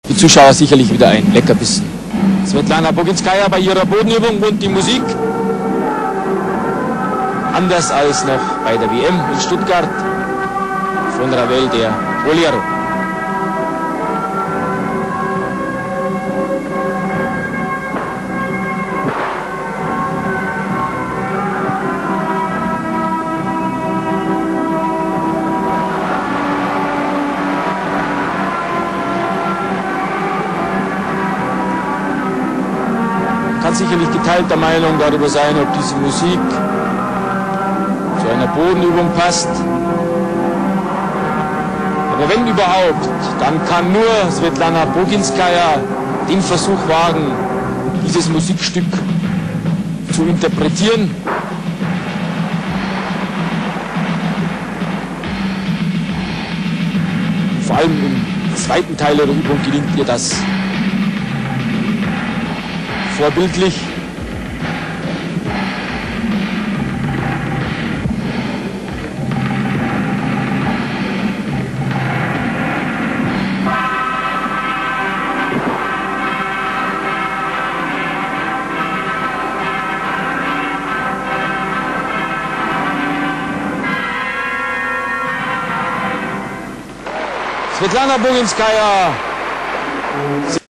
Die Zuschauer sicherlich wieder ein Leckerbissen. Svetlana Boginskaja bei ihrer Bodenübung und die Musik. Anders als noch bei der WM in Stuttgart von Ravel, der Bolero. Kann sicherlich geteilter Meinung darüber sein, ob diese Musik zu einer Bodenübung passt. Aber wenn überhaupt, dann kann nur Svetlana Boginskaja den Versuch wagen, dieses Musikstück zu interpretieren. Vor allem im zweiten Teil der Übung gelingt ihr das vorbildlich. Svetlana Boginskaja